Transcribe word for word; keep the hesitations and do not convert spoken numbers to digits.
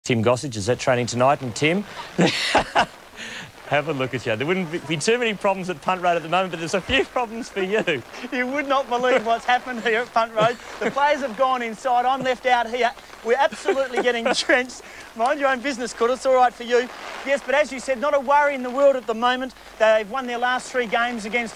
Tim Gossage is at training tonight, and Tim, have a look at you. There wouldn't be too many problems at Punt Road at the moment, but there's a few problems for you. You would not believe what's happened here at Punt Road. The players have gone inside. I'm left out here. We're absolutely getting drenched. Mind your own business, Could. It's all right for you. Yes, but as you said, not a worry in the world at the moment. They've won their last three games against